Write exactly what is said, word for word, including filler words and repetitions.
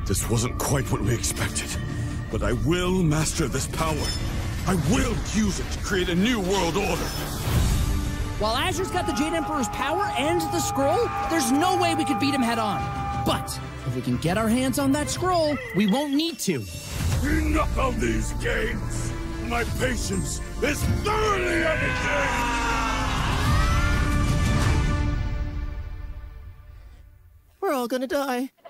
This wasn't quite what we expected, but I will master this power. I will use it to create a new world order. While Azure's got the Jade Emperor's power and the scroll, there's no way we could beat him head on. But if we can get our hands on that scroll, we won't need to. Enough of these games! My patience is thoroughly at its end! We're all gonna die.